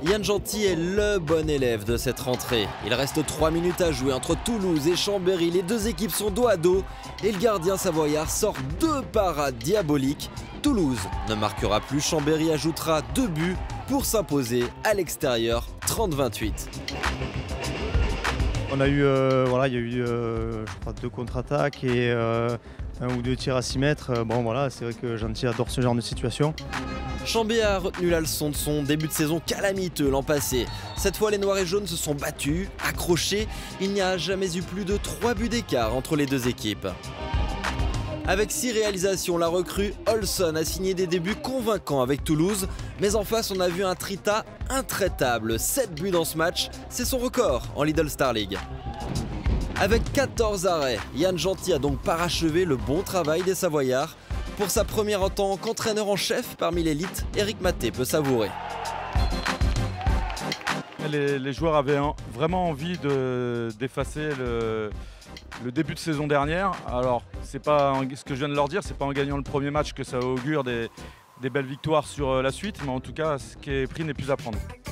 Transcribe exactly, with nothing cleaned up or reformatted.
Yann Genty est le bon élève de cette rentrée. Il reste trois minutes à jouer entre Toulouse et Chambéry. Les deux équipes sont dos à dos et le gardien savoyard sort deux parades diaboliques. Toulouse ne marquera plus, Chambéry ajoutera deux buts pour s'imposer à l'extérieur trente à vingt-huit. On a eu, euh, voilà, il y a eu euh, je crois, deux contre-attaques et euh, un ou deux tirs à six mètres. Bon voilà, c'est vrai que Genty adore ce genre de situation. Chambéry a retenu la leçon de son début de saison calamiteux l'an passé. Cette fois, les Noirs et Jaunes se sont battus, accrochés. Il n'y a jamais eu plus de trois buts d'écart entre les deux équipes. Avec six réalisations, la recrue Olson a signé des débuts convaincants avec Toulouse. Mais en face, on a vu un Trita intraitable. sept buts dans ce match, c'est son record en Lidl Star League. Avec quatorze arrêts, Yann Genty a donc parachevé le bon travail des Savoyards. Pour sa première en tant qu'entraîneur en chef parmi l'élite, Eric Maté peut savourer. Les, les joueurs avaient un, vraiment envie d'effacer le, le début de saison dernière. Alors, c'est pas ce que je viens de leur dire, c'est pas en gagnant le premier match que ça augure des, des belles victoires sur la suite, mais en tout cas, ce qui est pris n'est plus à prendre.